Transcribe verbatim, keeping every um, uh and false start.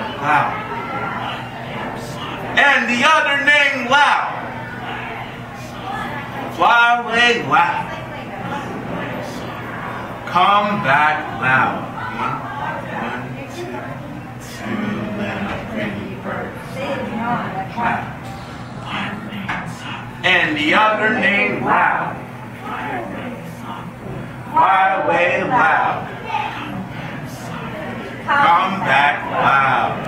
loud. And the other name loud. Fly away loud. Come back loud. One, two, two little pretty birds. Loud. And the other name loud. Fly away loud. Come back loud.